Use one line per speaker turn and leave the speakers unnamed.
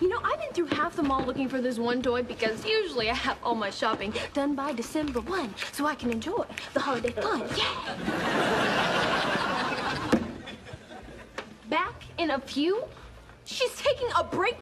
You know, I've been through half the mall looking for this one toy because usually I have all my shopping done by December 1 so I can enjoy the holiday fun. Yeah! Back in a few, she's taking a break